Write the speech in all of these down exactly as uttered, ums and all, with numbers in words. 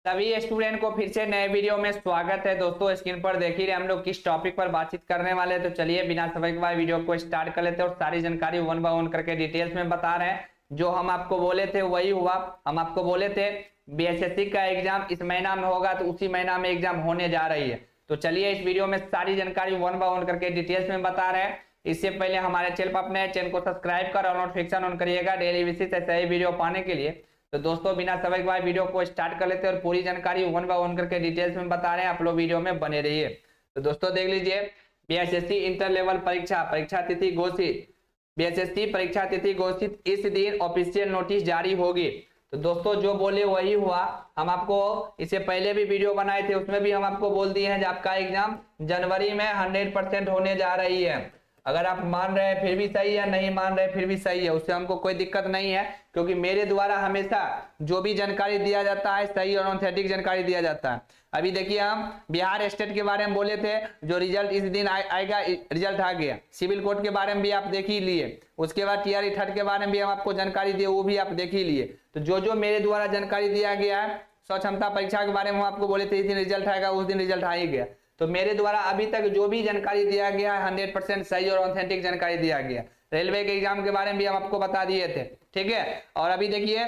सभी स्टूडेंट को फिर से नए वीडियो में स्वागत है। दोस्तों स्क्रीन पर देख ही रहे हम लोग किस टॉपिक पर बातचीत करने वाले हैं। तो चलिए बिना समय गवाए वीडियो को स्टार्ट कर लेते हैं और सारी जानकारी वन बाय वन करके डिटेल्स में बता रहे हैं। जो हम आपको बोले थे वही हुआ। हम आपको बोले थे बीएसएससी का एग्जाम इस महीना में होगा, तो उसी महीना में एग्जाम होने जा रही है। तो चलिए इस वीडियो में सारी जानकारी वन बाय वन करके डिटेल्स में बता रहे हैं। इससे पहले हमारे चैनल पर अपने चैनल को सब्सक्राइब कर और नोटिफिकेशन ऑन करिएगा डेली बेसिस ऐसे ही वीडियो पाने के लिए। तो दोस्तों बिना समय गवाए वीडियो को स्टार्ट कर लेते हैं और पूरी जानकारी वन बाय वन करके डिटेल्स में बता रहे हैं। आप लोग वीडियो में बने रहिए। तो दोस्तों देख लीजिए, बीएसएससी इंटर लेवल परीक्षा परीक्षा तिथि घोषित। बीएसएससी परीक्षा तिथि घोषित इस दिन ऑफिशियल नोटिस जारी होगी। तो दोस्तों जो बोले वही हुआ। हम आपको इससे पहले भी वीडियो बनाए थे, उसमें भी हम आपको बोल दिए हैं कि आपका एग्जाम जनवरी में हंड्रेड परसेंट होने जा रही है। अगर आप मान रहे हैं फिर भी सही है, नहीं मान रहे फिर भी सही है, उससे हमको कोई दिक्कत नहीं है, क्योंकि मेरे द्वारा हमेशा जो भी जानकारी दिया जाता है सही और ऑथेंटिक जानकारी दिया जाता है। अभी देखिए हम बिहार स्टेट के बारे में बोले थे, जो रिजल्ट इस दिन आ, आएगा, रिजल्ट आ गया। सिविल कोड के बारे में भी आप देख ही लिए। उसके बाद टीआरई थर्ड के बारे में भी हम आपको जानकारी दिए, वो भी आप देख ही लिए। तो जो जो मेरे द्वारा जानकारी दिया गया है, स्वक्षमता परीक्षा के बारे में हम आपको बोले थे इस दिन रिजल्ट आएगा, उस दिन रिजल्ट आ ही गया। तो मेरे द्वारा अभी तक जो भी जानकारी दिया गया है हंड्रेड परसेंट सही और ऑथेंटिक जानकारी दिया गया। रेलवे के एग्जाम के बारे में भी हम आपको बता दिए थे, ठीक है। और अभी देखिए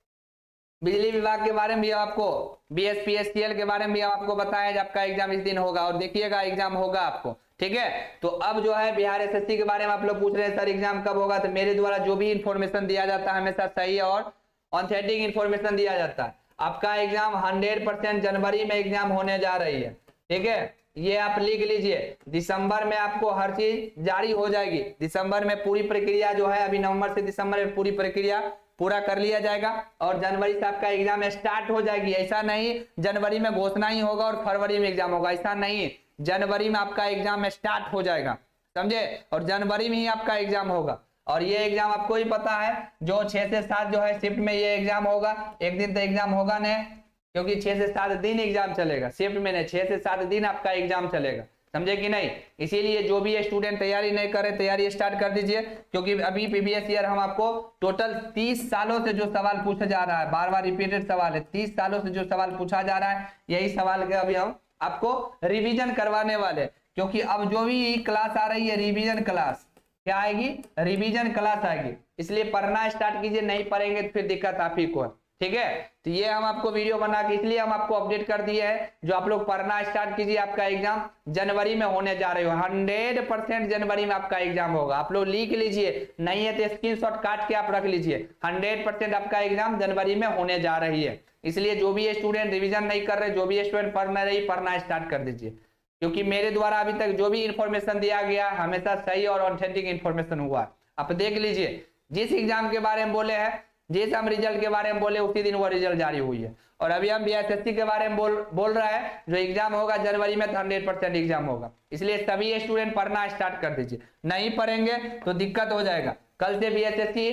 बिजली विभाग के बारे में भी आपको, बीएसपीएससीएल के बारे में भी हम आपको बताया आपका एग्जाम इस दिन होगा, और देखिएगा एग्जाम होगा आपको, ठीक है। तो अब जो है बिहार एसएससी के बारे में आप लोग पूछ रहे हैं सर एग्जाम कब होगा। तो मेरे द्वारा जो भी इंफॉर्मेशन दिया जाता है हमेशा सही और ऑथेंटिक इंफॉर्मेशन दिया जाता है। आपका एग्जाम हंड्रेड परसेंट जनवरी में एग्जाम होने जा रही है, ठीक है। ये आप लिख लीजिए, दिसंबर में आपको हर चीज जारी हो जाएगी। दिसंबर में पूरी प्रक्रिया जो है, अभी नवंबर से दिसंबर में पूरी प्रक्रिया पूरा कर लिया जाएगा और जनवरी से आपका एग्जाम स्टार्ट हो जाएगी। ऐसा नहीं जनवरी में घोषणा ही होगा और फरवरी में एग्जाम होगा, ऐसा नहीं। जनवरी में आपका एग्जाम स्टार्ट हो जाएगा, समझे, और जनवरी में ही आपका एग्जाम होगा। और ये एग्जाम आपको ही पता है, जो छह से सात जो है शिफ्ट में ये एग्जाम होगा। एक दिन तो एग्जाम होगा नहीं, क्योंकि छह से सात दिन एग्जाम चलेगा, शिफ्ट में नहीं, छह से सात दिन आपका एग्जाम चलेगा, समझे कि नहीं। इसीलिए जो भी स्टूडेंट तैयारी नहीं करे तैयारी स्टार्ट कर दीजिए, क्योंकि अभी प्रीवियस ईयर हम आपको टोटल तीस सालों से जो सवाल पूछा जा रहा है, बार बार रिपीटेड सवाल है, तीस सालों से जो सवाल पूछा जा रहा है, यही सवाल के अभी हम आपको रिविजन करवाने वाले। क्योंकि अब जो भी क्लास आ रही है रिविजन क्लास, क्या आएगी, रिविजन क्लास आएगी। इसलिए पढ़ना स्टार्ट कीजिए, नहीं पढ़ेंगे तो फिर दिक्कत आप ही को है, ठीक है। तो ये हम आपको वीडियो बना के इसलिए हम आपको अपडेट कर दिए है, जो आप लोग पढ़ना स्टार्ट कीजिए। आपका एग्जाम जनवरी में होने जा रहे हो, हंड्रेड परसेंट जनवरी में आपका एग्जाम होगा। आप लोग लिख लीजिए, नहीं है तो स्क्रीनशॉट काट के आप रख लीजिए। हंड्रेड परसेंट आपका एग्जाम जनवरी में होने जा रही है। इसलिए जो भी स्टूडेंट रिविजन नहीं कर रहे, जो भी स्टूडेंट पढ़ना रही, पढ़ना स्टार्ट कर दीजिए। क्योंकि मेरे द्वारा अभी तक जो भी इंफॉर्मेशन दिया गया हमेशा सही और ऑथेंटिक इंफॉर्मेशन हुआ। आप देख लीजिए, जिस एग्जाम के बारे में बोले हैं, जिस हम रिजल्ट के बारे में बोले उसी दिन वो रिजल्ट जारी हुई है। और अभी हम बीएसएससी के बारे में बोल बोल रहा है, जो एग्जाम होगा जनवरी में, तो हंड्रेड परसेंट एग्जाम होगा। इसलिए सभी स्टूडेंट पढ़ना स्टार्ट कर दीजिए, नहीं पढ़ेंगे तो दिक्कत हो जाएगा। कल से बीएसएससी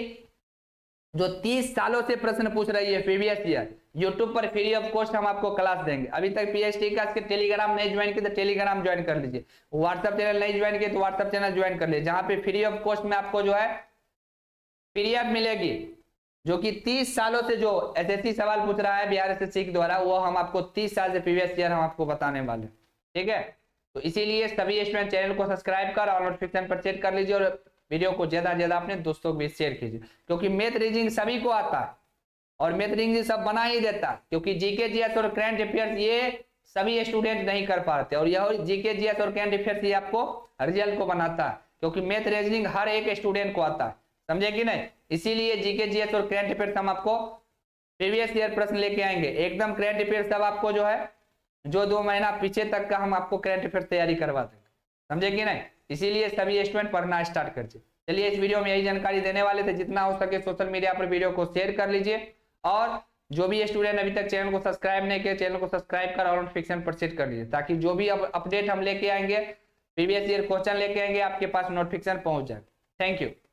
जो तीस सालों से प्रश्न पूछ रही है प्रीवियस ईयर, यूट्यूब पर फ्री ऑफ कॉस्ट हम आपको क्लास देंगे। अभी तक पीएचडी का इसके टेलीग्राम नहीं ज्वाइन किया तो टेलीग्राम ज्वाइन कर लीजिए। व्हाट्सएप चैनल नहीं ज्वाइन किया तो व्हाट्सएप चैनल ज्वाइन कर लीजिए, जहां पे फ्री ऑफ कॉस्ट में आपको जो है पीडीएफ मिलेगी, जो कि तीस सालों से जो एसएससी सवाल पूछ रहा है बिहार एसएससी के द्वारा, वो हम आपको तीस साल से प्रीवियस ईयर हम आपको बताने वाले, ठीक है। तो इसीलिए सभी स्टूडेंट चैनल को सब्सक्राइब कर और नोटिफिकेशन पर सेट कर लीजिए, और वीडियो को ज्यादा ज्यादा अपने दोस्तों को भी शेयर कीजिए। क्योंकि मैथ रीजनिंग सभी को आता है और मैथ रीजनिंग सब बना ही देता है, क्योंकि जीके जीएस और करंट अफेयर्स ये सभी स्टूडेंट नहीं कर पाते, और यह जीके जीएस और करंट अफेयर्स ये आपको रिजल्ट को बनाता है। क्योंकि मैथ रीजनिंग हर एक स्टूडेंट को आता है, समझे कि नहीं। इसीलिए जीके जीएस और करंट अफेयर्स हम आपको प्रीवियस ईयर प्रश्न लेके आएंगे, एकदम करंट अफेयर्स सब आपको जो है, जो दो महीना पीछे तक का हम आपको करंट अफेयर्स तैयारी करवा देंगे, समझे कि नहीं। इसीलिए सभी स्टूडेंट पढ़ना स्टार्ट करिए। चलिए इस वीडियो में यही जानकारी देने वाले थे। जितना हो सके सोशल मीडिया पर वीडियो को शेयर कर लीजिए, और जो भी स्टूडेंट अभी तक चैनल को सब्सक्राइब नहीं किए, चैनल को सब्सक्राइब कर और नोटिफिकेशन पर सेट कर लीजिए, ताकि जो भी अपडेट हम लेके आएंगे, प्रीवियस ईयर क्वेश्चन लेके आएंगे, आपके पास नोटिफिकेशन पहुंच जाए। Thank you.